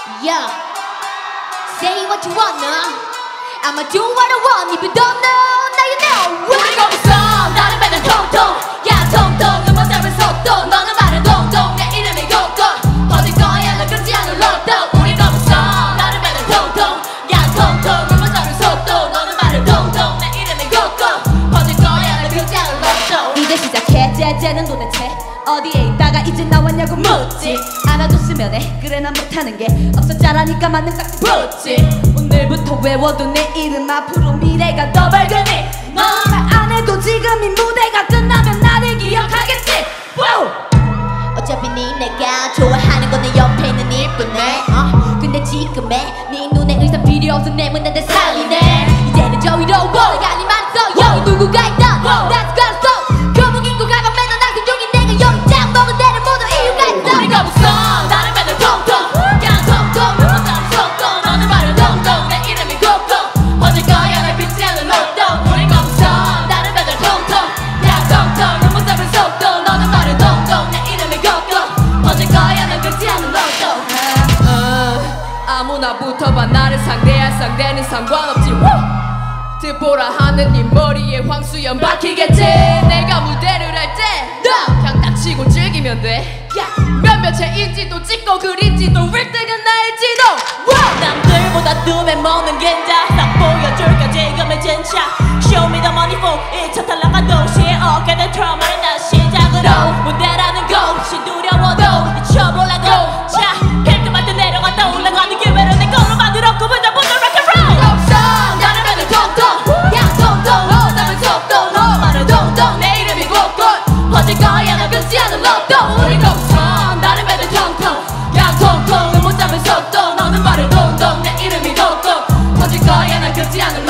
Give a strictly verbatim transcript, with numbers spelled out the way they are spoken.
Yeah, say what you wanna. I'ma do what I want. If you don't know, now you know. 우리 거기서 나는 맨날 통통. 야 통통 음악 잡을 속도. 너는 말은 동동. 내 이름이 고고. 퍼질 거야 너 끊지 않을 로또. 우리 거기서 나는 맨날 통통. 야 통통 음악 잡을 속도. 너는 말은 동동. 내 이름이 고고. 퍼질 거야 너 끊지 않을 로또. 이제 시작해. 제재는 도대체 어디에 있다가 이제 나왔냐고 묻지. 알아줬으면 해. 그래 난 못하는 게 없었잖아니까 맞는 딱 붙지. 오늘부터 외워도 내 이름 앞으로 미래가 더 밝으니 너 말 안 해도 지금 이 무대가 끝나면 나를 기억하겠지. wow! 어차피 네 내가 좋아하는 건 내 옆에 있는 일뿐네. 어? 근데 지금의 네 눈에 의사 필요 없어. 내 문 내 살리네. 이제는 저 위로 내가 네 많어. 여기 누구가 있던 That's gonna stop. 거북이고 가방 맨날 낭송 중인 내가 여기 짱 먹은 데는 모두 이유가 있어. 우리가 없어 나는 맨날 통통. 그냥 통통 몇 번 다른 속도. 너는 말을 동동. 내 이름이 고고. 퍼질 거야 날 빛이 않는 로또. 우리가 없어 나는 맨날 통통. 그냥 통통 몇 번 다른 속도. 너는 말을 동동. 내 이름이 고고. 퍼질 거야 날 빛이 않는 로또. 어, 아무나 붙어봐 나를 상대할 상대는 상관없지. 듣보라 하는 네 머리에 황수염 박히겠지. 내가 무대를 할 때 그냥 딱 치고 즐기면 돼. 몇몇 채인지도 찍고 그린지도 일 등은 나일지도. 남들보다 눈에 먹는 겐자 딱 보여줄까 지금의 진짜. Show me the money for 일 차 탈락한 도시에 얻게 된 트라우마를 다시 시작으로. 무대라는 곳이 두려워도 미쳐보라고. 자 힐끔할 때 내려갔다 올라가는 기회를 내 거로 만들었고 보자 보자 rock'n'roll. 없어 나는 맨날 통통. 그냥 통통 너 남은 속도. 너 말은 동동. 내 이름이 고고. 퍼질 거야 나 끊지 않은 로또. 우리가 없어 나는 맨날 통통. 그냥 통통 못 잡은 속도. 너는 말을 동동. 내 이름이 고고. 퍼질 거야 나 끊지 않은